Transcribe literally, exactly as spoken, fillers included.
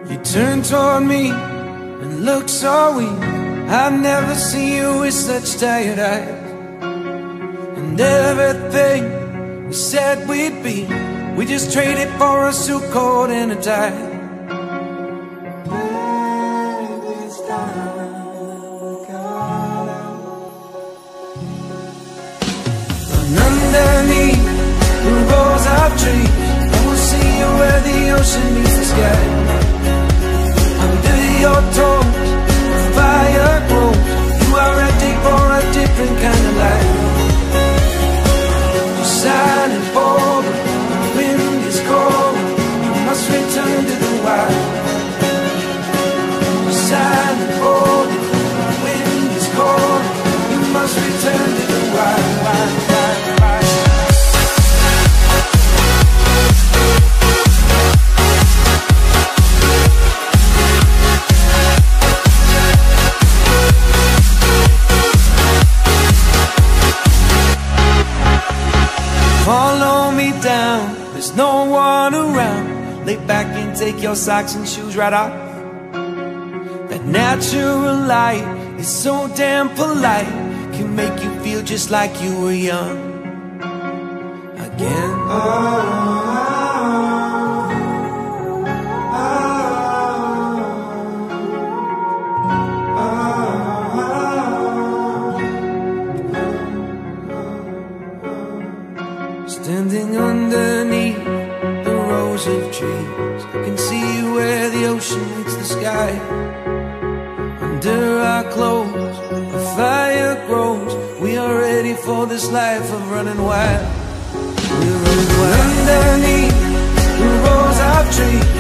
You turn toward me and look so weak. I've never seen you with such tired eyes. And everything we said we'd be, we just traded for a suit coat and a tie. And underneath the rows of trees, I will see you where the ocean meets the sky. Under your toes, the fire grows. You are ready for a different kind of life. You're silent for the wind is cold. You must return to the wild. You're silent for the wind is cold. You must return to the wild, wild, wild, wild. Follow me down, there's no one around. Lay back and take your socks and shoes right off. That natural light is so damn polite, can make you feel just like you were young again. Oh. Standing underneath the rows of trees, I can see where the ocean meets the sky. Under our clothes, a fire grows. We are ready for this life of running wild. We're running wild. Underneath the rows of trees,